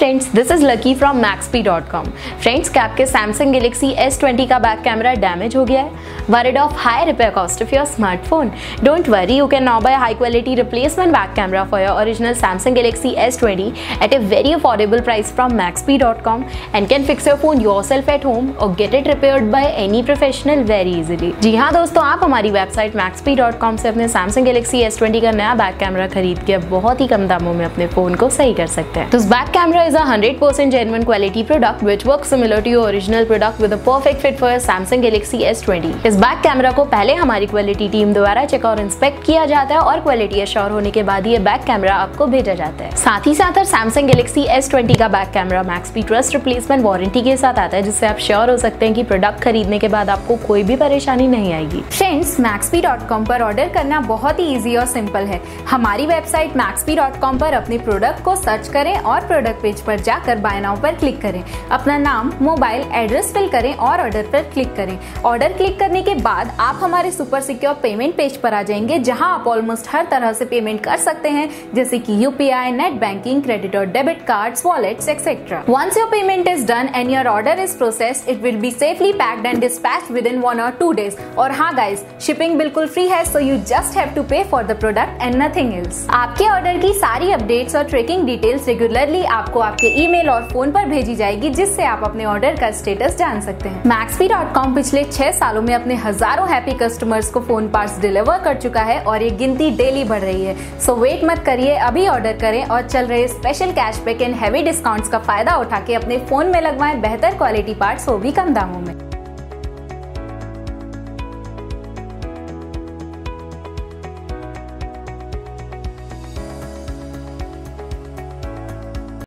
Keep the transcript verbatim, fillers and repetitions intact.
Friends, this is lucky from Maxp dot com. Friends, क्या आपके Samsung Galaxy S twenty का back camera damage हो गया है? Worried of high repair cost of your smartphone? Don't worry, you can now buy high quality replacement back camera for your original Samsung Galaxy S twenty at a very affordable price from maxpy dot com and can fix your phone yourself at home or get it repaired by any professional very easily। जी हाँ दोस्तों, आप हमारी website मैक्सपी dot com से अपने Samsung Galaxy S twenty का नया back camera खरीद के बहुत ही कम दामों में अपने फोन को सही कर सकते हैं। This back camera is a one hundred percent genuine quality product which works similar to your original product with a perfect fit for your Samsung Galaxy S twenty. इस बैक कैमरा को पहले हमारी quality team द्वारा check और inspect किया जाता है और क्वालिटी एश्योर होने के बाद ये बैक कैमरा आपको भेजा जाता है। साथ ही साथ Samsung Galaxy एस ट्वेंटी का back camera Maxp trust replacement warranty के साथ आता है, जिससे आप श्योर हो सकते हैं कि प्रोडक्ट खरीदने के बाद आपको कोई भी परेशानी नहीं आएगी। फ्रेंड्स, मैक्सपी डॉट कॉम पर ऑर्डर करना बहुत ही इजी और सिंपल है। हमारी वेबसाइट मैक्सपी डॉट कॉम पर अपने प्रोडक्ट को सर्च करें और प्रोडक्ट पेज पर जाकर बाय नाउ पर क्लिक करें। अपना नाम, मोबाइल एड्रेस फिल करें और ऑर्डर पर क्लिक करें। ऑर्डर क्लिक करने के बाद आप हमारे सुपर सिक्योर पेमेंट पेज पर आ जाएंगे, जहां आप ऑलमोस्ट हर तरह से पेमेंट कर सकते हैं, जैसे कि यूपीआई, नेट बैंकिंग, क्रेडिट और debit cards, wallets etcetera. Once your payment is done and your order is processed, it will be safely packed and dispatched within one or two days। और हाँ guys, shipping बिल्कुल free है, so you just have to pay for the product and nothing else। आपके order की सारी updates और tracking details regularly आपको आपके ईमेल और फोन पर भेजी जाएगी, जिससे आप अपने ऑर्डर का स्टेटस जान सकते हैं। मैक्सपी डॉट कॉम पिछले छह सालों में अपने हजारों हैप्पी कस्टमर्स को फोन पार्ट्स डिलीवर कर चुका है और ये गिनती डेली बढ़ रही है। सो वेट मत करिए, अभी ऑर्डर करें और चल रहे special cashback and heavy discounts का फायदा उठा के अपने फोन में लगवाएं बेहतर क्वालिटी पार्ट्स, वो भी कम दामों में।